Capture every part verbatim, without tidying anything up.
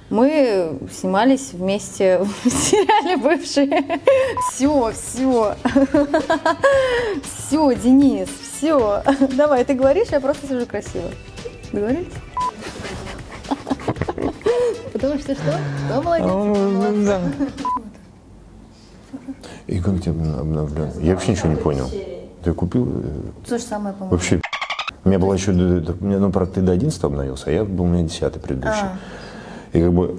Мы снимались вместе в сериале «Бывшие». Все, все. Все, Денис, все. Давай, ты говоришь, я просто сижу красиво. Договорились? Потому что что? Кто молодец? Да. И как тебя обновлен? Я вообще ничего не понял. Ты купил? То же самое, по-моему. Вообще, у меня была еще, у меня, ну, правда, ты до одиннадцатого обновился, а я был у меня десятый предыдущий. А. И как бы...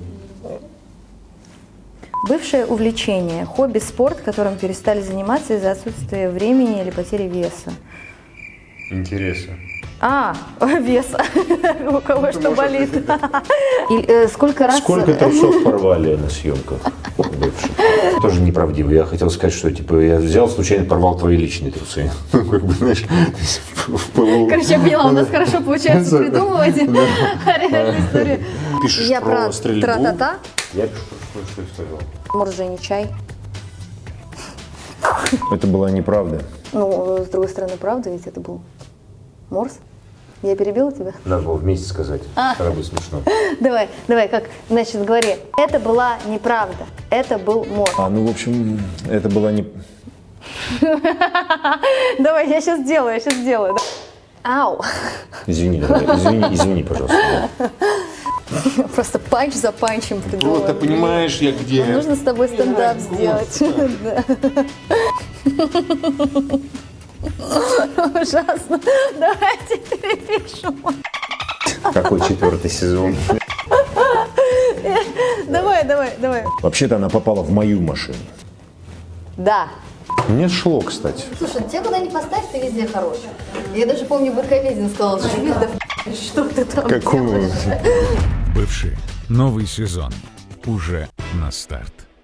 Бывшее увлечение, хобби, спорт, которым перестали заниматься из-за отсутствия времени или потери веса. Интересно. А, веса. У кого что болит. И, э, сколько раз... Сколько трусов порвали на съемках бывших? Тоже неправдиво. Я хотел сказать, что типа я взял, случайно порвал твои личные трусы. Ну, как бы, знаешь, в пылу. Короче, я поняла, у нас хорошо получается придумывать реальную историю. Пишешь Я про про стрельбу. тра-та-та. Я пишу, что я сказал. Может, же не чай. Это была неправда. Ну, с другой стороны, правда, ведь это был морс. Я перебила тебя? Надо было вместе сказать. А. Тогда будет смешно. Давай, давай, как, значит, говори. Это была неправда, это был морс. А, ну, в общем, это была не... Давай, я сейчас сделаю, я сейчас сделаю. Ау. Извини, давай, извини, извини, пожалуйста. Да. Просто панч за панчем придумала. Вот, ты понимаешь, я где? Нужно с тобой стендап сделать. Ужасно. Давайте перепишем. Какой четвертый сезон? Давай, давай, давай. Вообще-то она попала в мою машину. Да. Мне шло, кстати. Слушай, тебя куда ни поставь, ты везде хорош. Я даже помню, Быковедин сказал, что что ты там Какую? Бывшие. Новый сезон. Уже на старт.